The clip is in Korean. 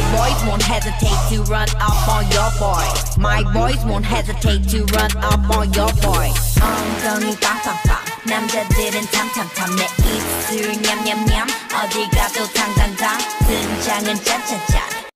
boys won't hesitate to run up on your boy. My boys won't hesitate to run up on your boy. 엉덩이 빵빵빵 남자들은 탐탐탐 내 입술 냠냠냠 어디 가도 당당당 등장은 짠짠짠